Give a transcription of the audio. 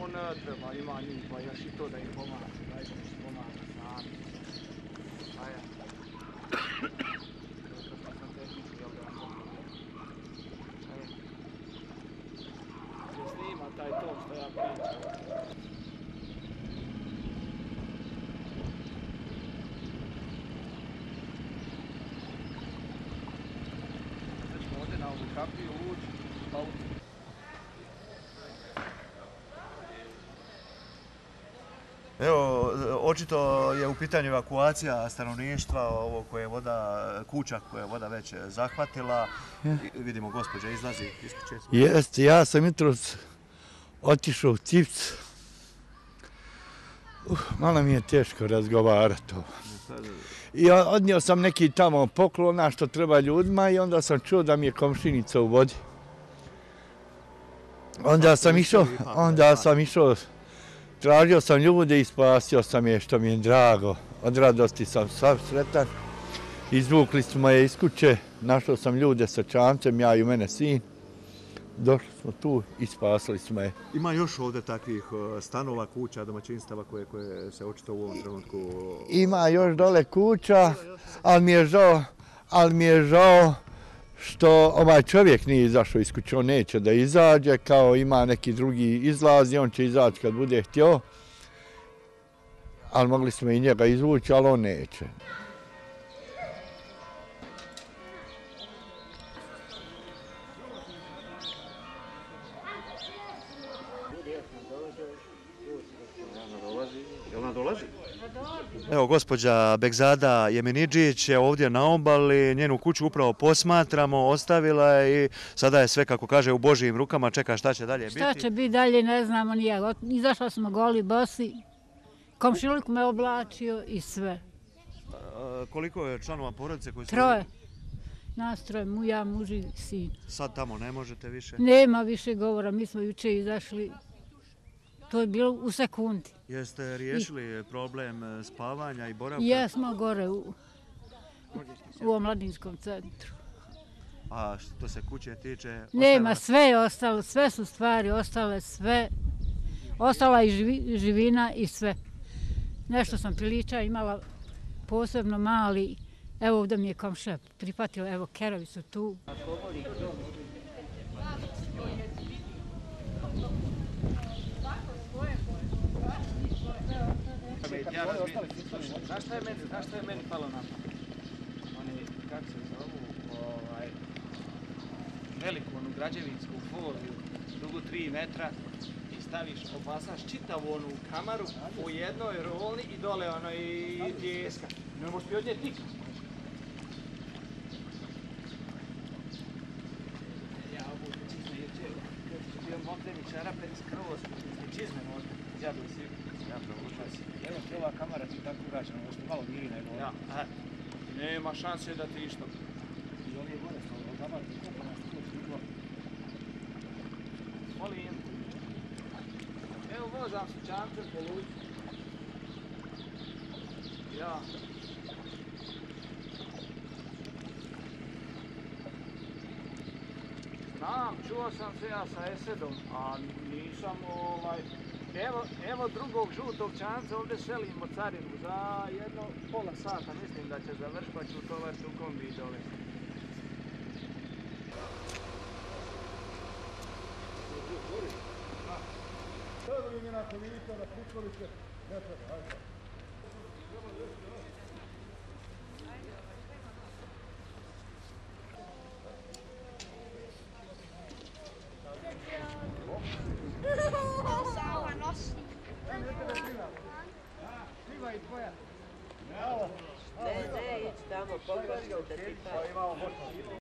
Kako ne treba, ima njih, pa još i to da im pomaga, dajte mi se pomaga sami. Ajde. Kad sam tehnički, jel da vam poklonim. Ajde. Se snima taj to što ja pričam. Sad ćemo ovdje na ovu kapiju ući, pa Evo, očito je u pitanju evakuacija stanovništva, ovo koje je voda, kuća koje je voda već zahvatila. Vidimo, gospođa izlazi, isključuje se. Jeste, ja sam jutros otišao u Cipc. Malo mi je teško razgovarati. I odnio sam neki tamo poklona što treba ljudima i onda sam čuo da mi je komšinica u vodi. Onda sam išao, tražio sam ljude i spasio sam je, što mi je drago. Od radosti sam sav sretan. Izvukli smo je iz kuće, našao sam ljude sa čamcem, ja i u mene sin. Došli smo tu i spasili smo je. Ima još ovdje takvih stanova, kuća, domaćinstava koje se očito u ovom trenutku... Ima još dole kuća, ali mi je žao što ovaj čovjek nije izašao iz kuće, on neće da izađe, kao ima neki drugi izlaz i on će izaći kad bude htio. Ali mogli smo i njega izvući, ali on neće. Evo, gospođa Begzada Jemenidžić je ovdje na obali, njenu kuću upravo posmatramo, ostavila je i sada je sve, kako kaže, u Božijim rukama, čeka šta će dalje biti. Šta će biti dalje, ne znamo ni ja. Izašla smo goli, bosi, komšiluk me oblačio i sve. Koliko je članova porodice koji su... Troje. Nas troje, ja, muž i sin. Sad tamo ne možete više? Nema više govora, mi smo juče izašli. To je bilo u sekundi. Jeste riješili problem spavanja i boravka? Jesmo gore u omladinskom centru. A što se kuće tiče? Nema, sve je ostalo, sve su stvari ostale, sve. Ostala i živina i sve. Nešto sam priliča imala posebno mali. Evo ovdje mi je komšija prihvatila, evo kerovi su tu. Znaš šta je meni palo na pamet? Oni, kako se zovu, veliku onu građevinsku foliju, dugu 3 metra i staviš, opasaš čitavu onu kamaru u jednoj rolni i dole ono i tjeska. Ne možeš pi odnijeti nikak. Ja obuke čizme, jer će bio mokre mi čarape skroz, čizme možda, zjabili si. Ja provučaj si. Evo ti ova kamera ti tako uračena, ovo što malo miri nego... Ja, nema šanse da ti išta. I ovdje gore što ovo kamera ti kupa nas tu stiglo. Molim. Evo vozam se čamcem po luci. Ja. Znam, čuo sam se ja sa Esedom, a nisam Evo drugog žutog čamca, ovdje selimo carinu za jedno pola sata, mislim da će završiti, pa ću utovariti u kombi i dole. Sada mi nakon vidite da prikolice, ne treba, ajde. Ne, ići tamo, pokvaš da ti pa.